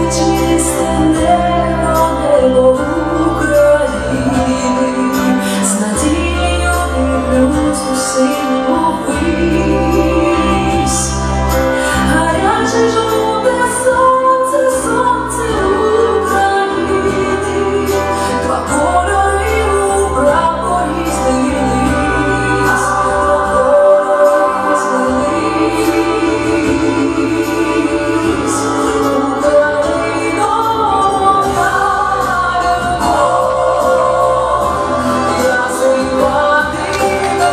чисте небо в Україні, з надією дивлюсь у синю ввись. Гаряче жовте сонце, сонце України, два кольори у прапорі злились, два кольори злились. Україно, моя любов, я співатиму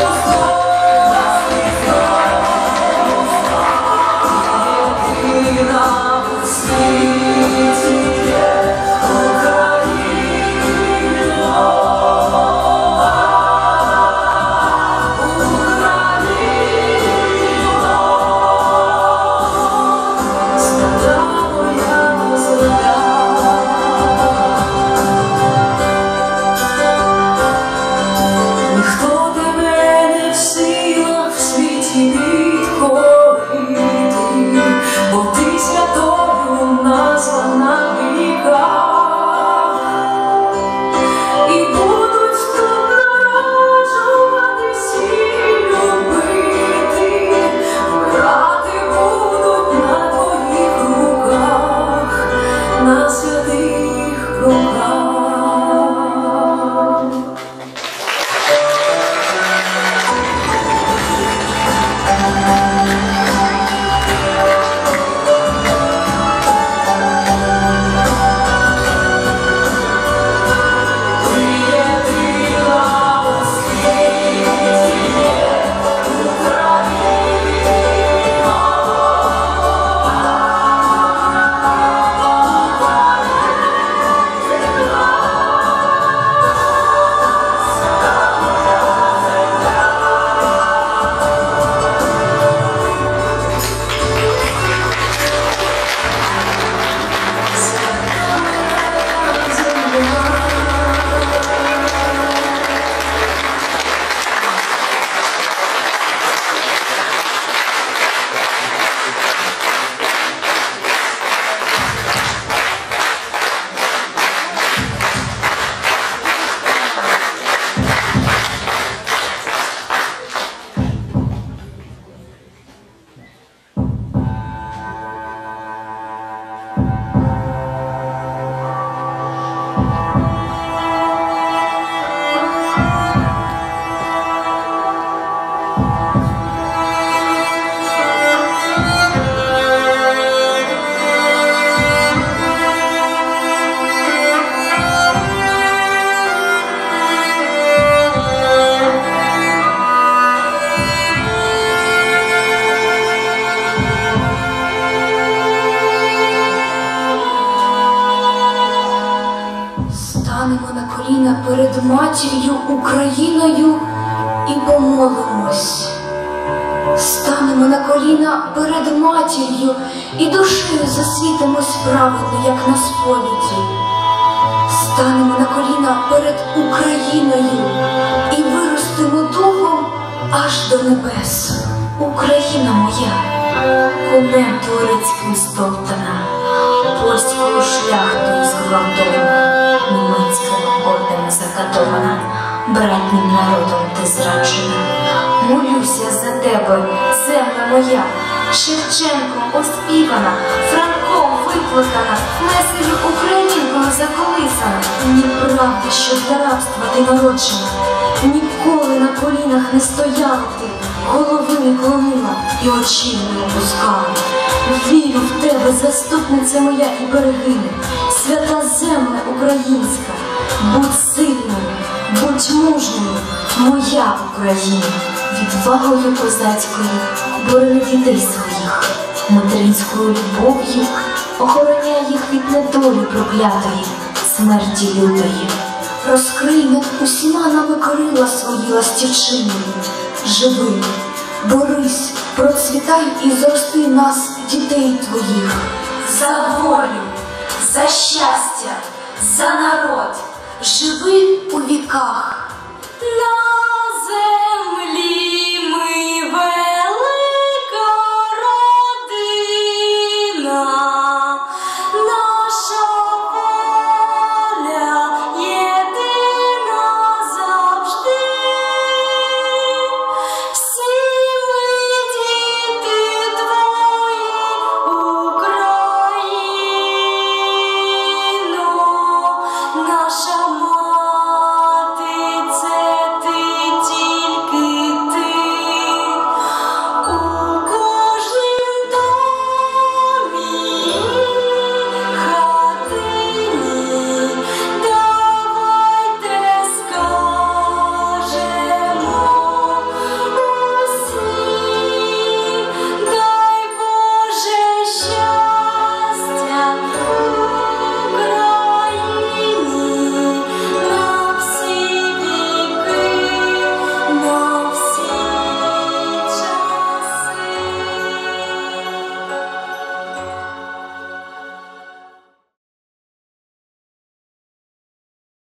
єдина у світі є Україна, свята моя земля. Ніхто тебе не в силах в світі підкорити, бо ти святою названа в віках. І будуть тут народжуватись і любити, вмирати будуть на твоїх руках, на святих руках. Станемо на коліна перед матір'ю Україною і помолимось. Станемо на коліна перед матір'ю і душею засвітимось праведно, як на сповіді. Станемо на коліна перед Україною і виростемо духом аж до небес. Україна моя, конем турецьким стоптана, польською шляхтою зґвалтована, німецькими ордами закатована, братнім народом ти зраджена. Молюся за тебе, земля моя, Шевченком оспівана, Франком виплакана, Лесею українкою заколисана. Ні правди, що для рабства ти народжена, ніколи на колінах не стояла ти, голови не клонила і очей не опускала. Вірю в тебе, заступниця моя і берегиня, свята земля українська. Будь сильною, будь мужною, моя Україна. Відвагою козацькою борони дітей своїх, материнською любов'ю охороняй їх від недолі проклятої, смерті лютої. Розкрий над усіма нами крила свої ластівчиною. Живи, борись, процвітай і зрости нас, дітей твоїх. За волю, за щастя, за народ, живи у віках.